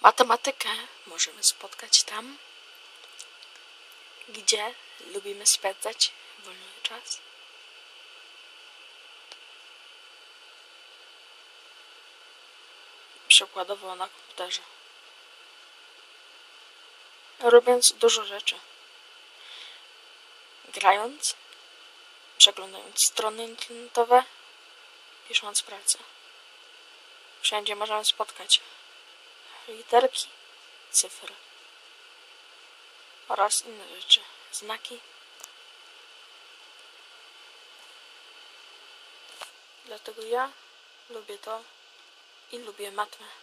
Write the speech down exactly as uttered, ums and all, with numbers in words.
Matematykę możemy spotkać tam, gdzie lubimy spędzać wolny czas. Przykładowo na komputerze. Robiąc dużo rzeczy. Grając, przeglądając strony internetowe, pisząc pracę. Wszędzie możemy spotkać literki, cyfry oraz inne rzeczy, znaki. Dlatego ja lubię to i lubię matmę.